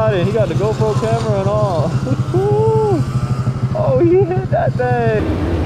sliding. He got the GoPro camera and all. Oh, he hit that thing.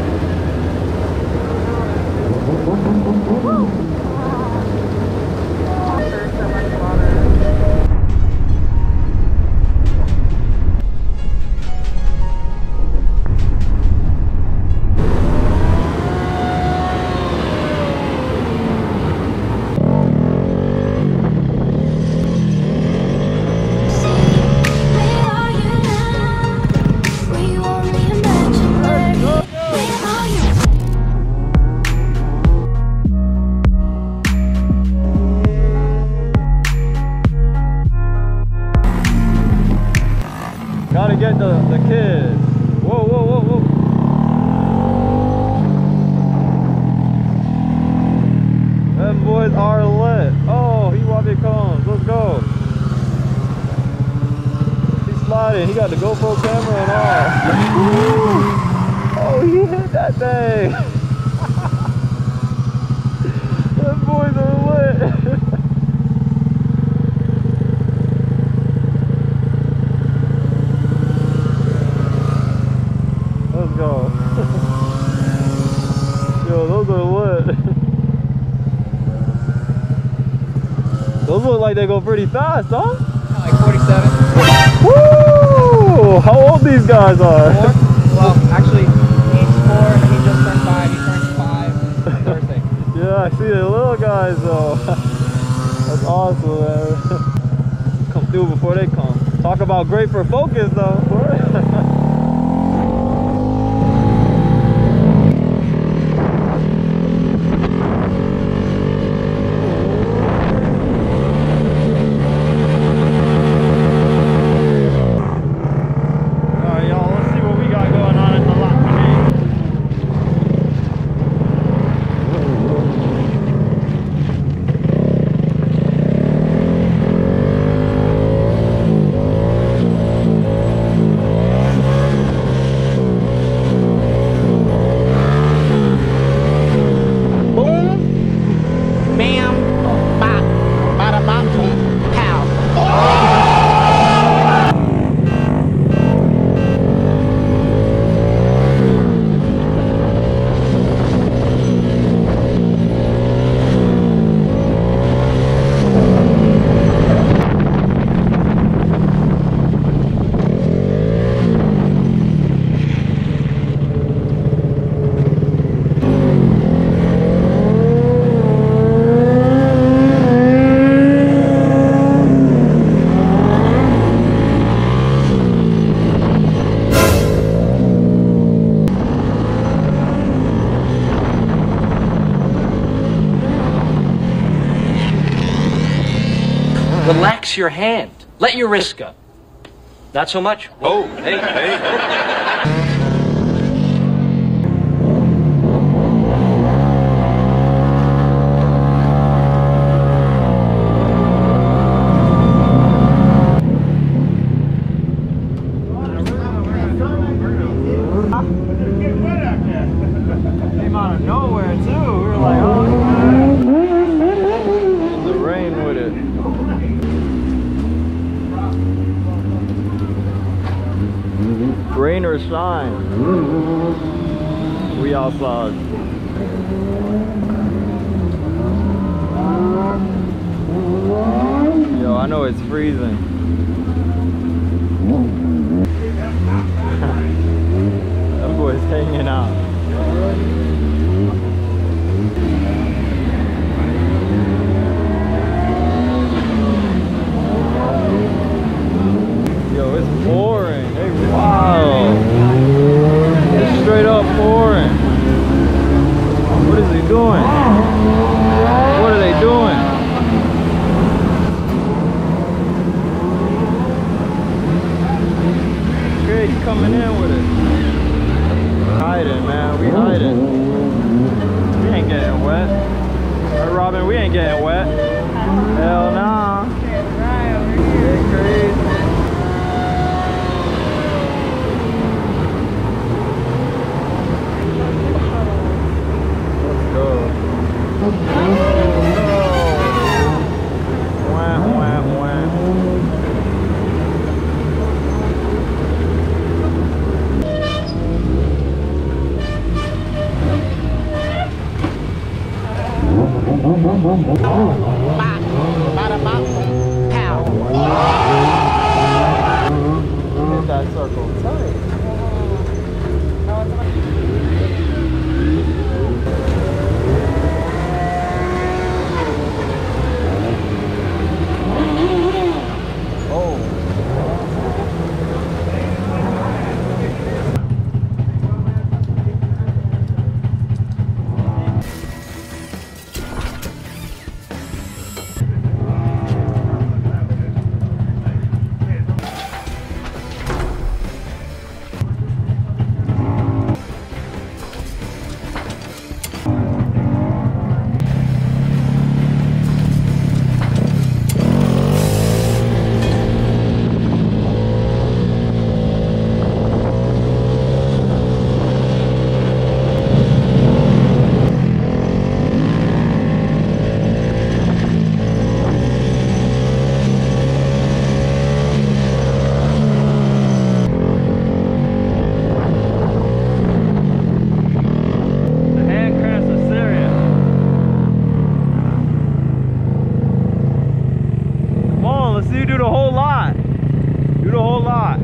Gotta get the kids. Whoa, whoa, whoa, whoa. Them boys are lit. Oh, he wabi cones. Let's go. He's sliding. He got the GoPro camera and all. Oh, he hit that thing. Them boys are lit. Go. Yo, those are lit. Those look like they go pretty fast, huh? Like 47. Woo! How old these guys are? 4? Well, actually, he's 4. He just turned 5. He turns 5 on Thursday. Yeah, I see the little guys though. That's awesome, man. Come through before they come. Talk about great for focus though. Relax your hand. Let your wrist go. Not so much. Oh, hey, hey. Came out of nowhere too. We were like, oh. The rain with it. Rain or shine, we outside. Yo, I know it's freezing. That boy's hanging out. Yo, it's pouring. Hey, wow. It's straight up pouring. What is he doing? What are they doing? Great, coming in with it. Hiding, man. We hiding. We ain't getting wet. Hey, Robin, we ain't getting wet. Hell nah. It's crazy. Bop, bada bop, pow. Hit that circle tight. You do the whole lot. Do the whole lot.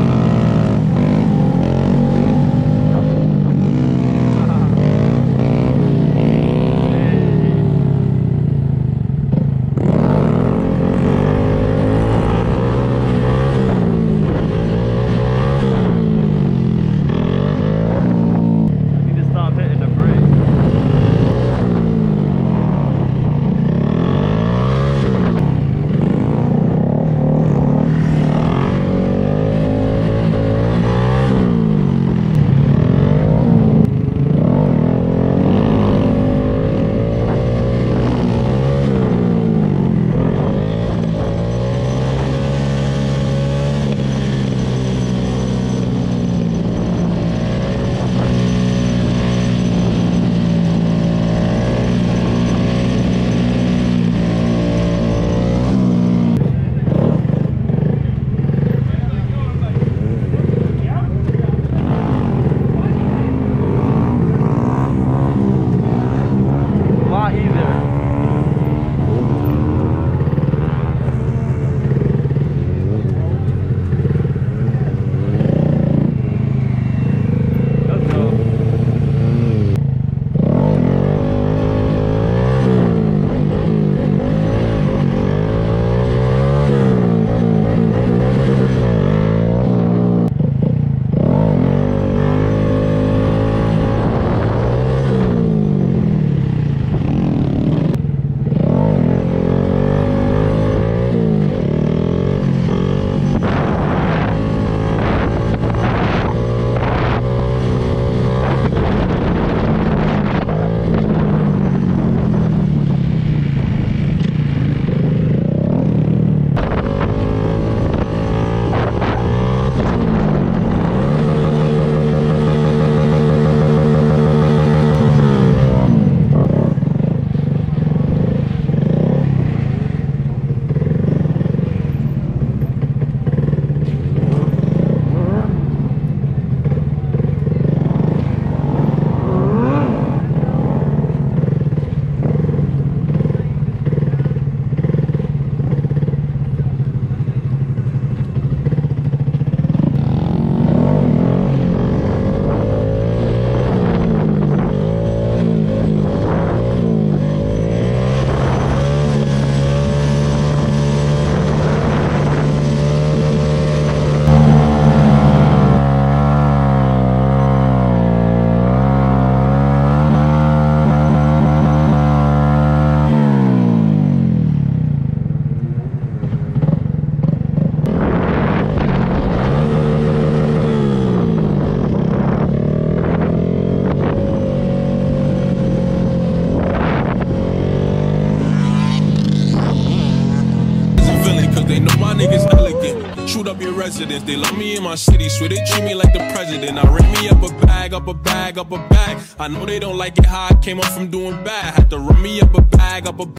shoot up your residence. They love me in my city, swear they treat me like the president. I rent me up a bag, up a bag, up a bag. I know they don't like it how I came up from doing bad. Had to run me up a bag, up a bag.